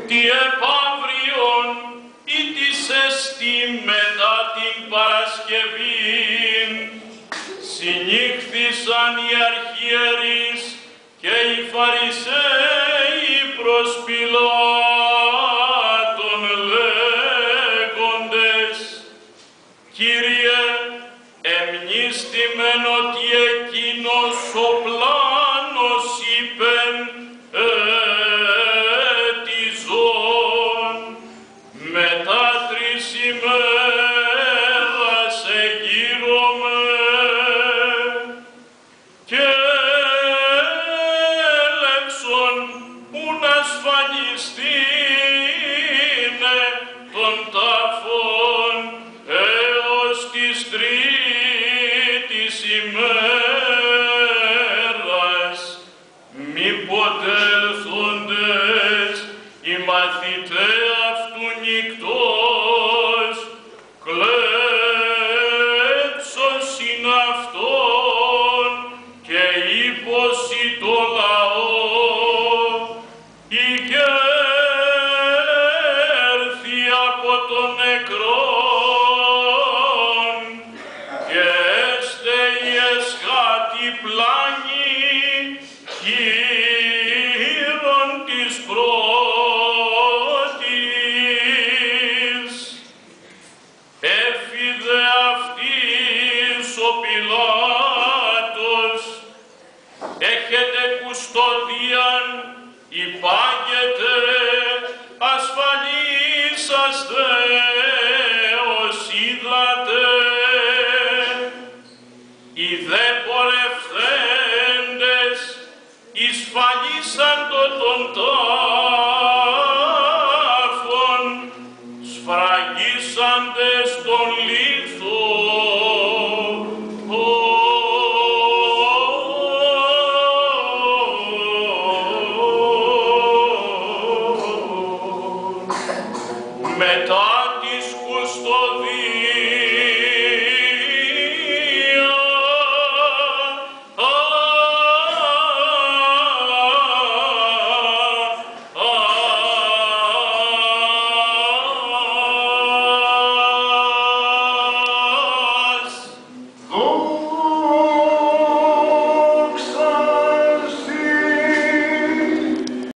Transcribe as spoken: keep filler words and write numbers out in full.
τι επαύριον ή της εστί μετά την Παρασκευήν, συνήχθησαν οι αρχιερείς και οι Φαρισαίοι προς Πιλάτων λέγοντες, Κύριε, εμνίστημεν ότι εκείνος ο πλάνος είπεν ετιζών, μετά τρεις ημέρας εγείρωμε και έλεξον ούν ασφαλιστήνε των τάφων έως της τρίτης ημέρας, μήποτε έλθοντες οι μαθηταί αυτού νυκτός, κλέψωσιν αυτόν και είπωσι το λαό, ηγέρθη από τον νεκρόν και έστε η εσχάτη πλάνη γύρων της πρώτης. Έφιδε αυτής ο Πιλάτος, έχετε κουστοδίαν, υπάγετε, ασφαλίσαστε.